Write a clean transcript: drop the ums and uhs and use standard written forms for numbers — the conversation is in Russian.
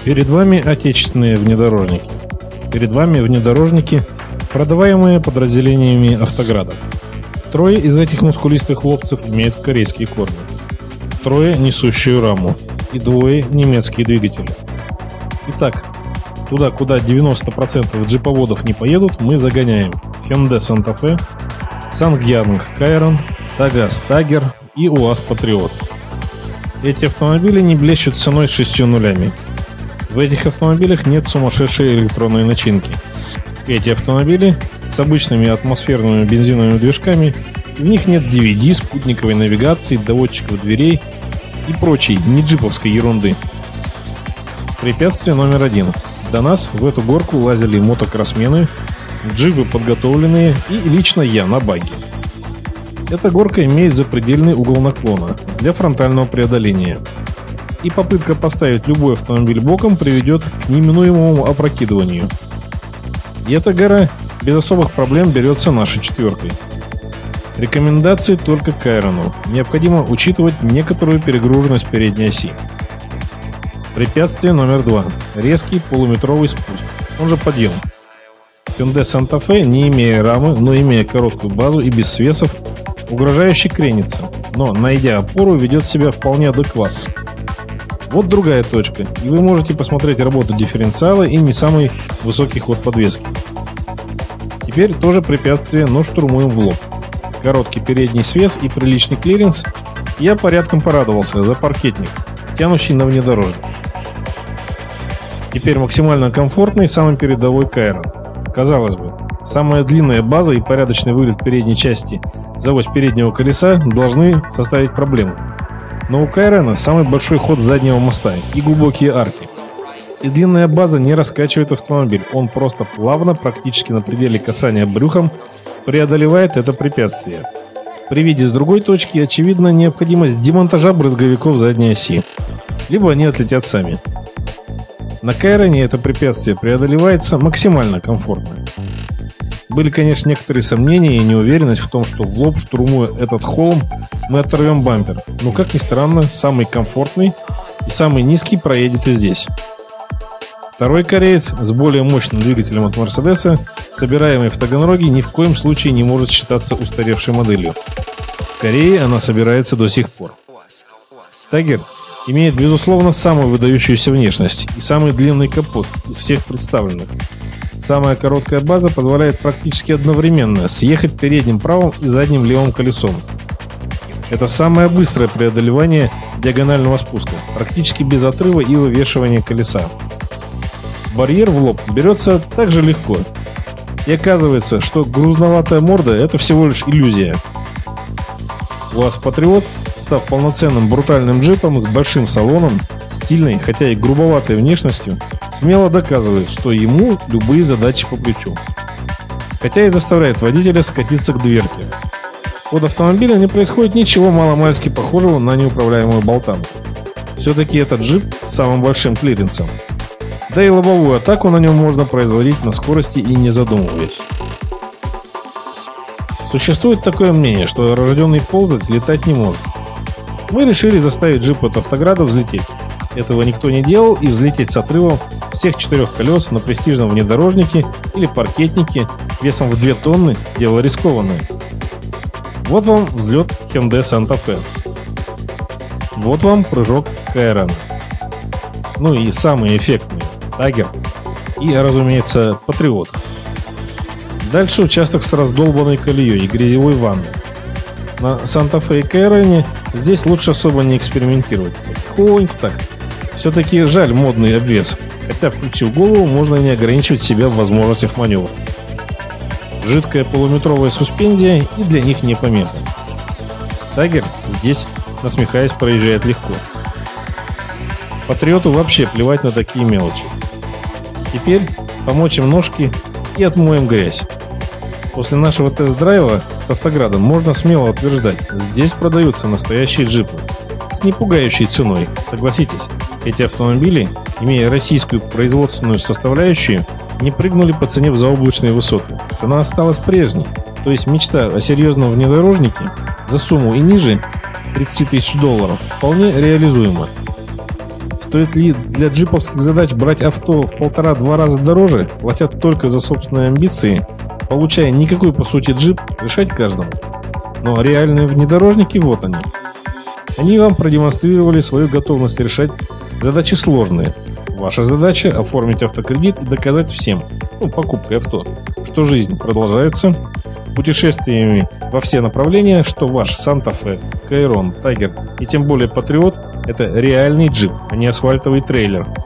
Перед вами отечественные внедорожники. Перед вами внедорожники, продаваемые подразделениями Автограда. Трое из этих мускулистых хлопцев имеют корейские корни. Трое несущую раму и двое немецкие двигатели. Итак, туда, куда 90% джиповодов не поедут, мы загоняем Hyundai Santa Fe, Ssangyang Kairon, Tagaz Tiger и УАЗ Patriot. Эти автомобили не блещут ценой с 6 нулями. В этих автомобилях нет сумасшедшей электронной начинки. Эти автомобили с обычными атмосферными бензиновыми движками, в них нет DVD, спутниковой навигации, доводчиков дверей и прочей неджиповской ерунды. Препятствие номер 1. До нас в эту горку лазили мотокроссмены, джипы подготовленные и лично я на багги. Эта горка имеет запредельный угол наклона для фронтального преодоления. И попытка поставить любой автомобиль боком приведет к неминуемому опрокидыванию. И эта гора без особых проблем берется нашей четверкой. Рекомендации только к Кайрону. Необходимо учитывать некоторую перегруженность передней оси. Препятствие номер 2. Резкий полуметровый спуск, он же подъем. Hyundai Santa Fe, не имея рамы, но имея короткую базу и без свесов, угрожающе кренится, но, найдя опору, ведет себя вполне адекватно. Вот другая точка, и вы можете посмотреть работу дифференциала и не самый высокий ход подвески. Теперь тоже препятствие, но штурмуем в лоб. Короткий передний свес и приличный клиренс. Я порядком порадовался за паркетник, тянущий на внедорожник. Теперь максимально комфортный самый передовой Кайрон. Казалось бы, самая длинная база и порядочный выгляд передней части за ось переднего колеса должны составить проблему. Но у Кайрона самый большой ход заднего моста и глубокие арки. И длинная база не раскачивает автомобиль, он просто плавно, практически на пределе касания брюхом, преодолевает это препятствие. При виде с другой точки очевидна необходимость демонтажа брызговиков задней оси, либо они отлетят сами. На Кайроне это препятствие преодолевается максимально комфортно. Были, конечно, некоторые сомнения и неуверенность в том, что в лоб, штурмуя этот холм, мы оторвем бампер. Но, как ни странно, самый комфортный и самый низкий проедет и здесь. Второй кореец с более мощным двигателем от Мерседеса, собираемый в Таганроге, ни в коем случае не может считаться устаревшей моделью. В Корее она собирается до сих пор. Тайгер имеет, безусловно, самую выдающуюся внешность и самый длинный капот из всех представленных. Самая короткая база позволяет практически одновременно съехать передним правым и задним левым колесом. Это самое быстрое преодолевание диагонального спуска, практически без отрыва и вывешивания колеса. Барьер в лоб берется также легко. И оказывается, что грузноватая морда – это всего лишь иллюзия. УАЗ Patriot, став полноценным брутальным джипом с большим салоном, стильной, хотя и грубоватой внешностью, смело доказывает, что ему любые задачи по плечу. Хотя и заставляет водителя скатиться к дверке. Под автомобилем не происходит ничего маломальски похожего на неуправляемую болтанку. Все-таки это джип с самым большим клиренсом. Да и лобовую атаку на нем можно производить на скорости и не задумываясь. Существует такое мнение, что рожденный ползать летать не может. Мы решили заставить джип от Автограда взлететь. Этого никто не делал, и взлететь с отрывом всех 4 колес на престижном внедорожнике или паркетнике весом в 2 тонны – дело рискованное. Вот вам взлет Hyundai Santa Fe. Вот вам прыжок Кайрона. Ну и самые эффектные – Tiger и, разумеется, Patriot. Дальше участок с раздолбанной колеей и грязевой ванной. На Santa Fe и Кайроне здесь лучше особо не экспериментировать. Потихоньку так. Все-таки жаль модный обвес, хотя, включив голову, можно не ограничивать себя в возможностях маневра. Жидкая полуметровая суспензия и для них не помеха. Тайгер здесь, насмехаясь, проезжает легко. Патриоту вообще плевать на такие мелочи. Теперь помочим ножки и отмоем грязь. После нашего тест-драйва с Автоградом можно смело утверждать, здесь продаются настоящие джипы с непугающей ценой. Согласитесь, эти автомобили, имея российскую производственную составляющую, не прыгнули по цене в заоблачные высоты. Цена осталась прежней, то есть мечта о серьезном внедорожнике за сумму и ниже $30 000 вполне реализуема. Стоит ли для джиповских задач брать авто в 1,5-2 раза дороже, платя только за собственные амбиции, получая никакой по сути джип, решать каждому? Но реальные внедорожники вот они. Они вам продемонстрировали свою готовность решать задачи сложные. Ваша задача – оформить автокредит и доказать всем, покупкой авто, что жизнь продолжается, путешествиями во все направления, что ваш Санта-Фе, Кайрон, Тайгер и тем более Патриот – это реальный джип, а не асфальтовый трейлер.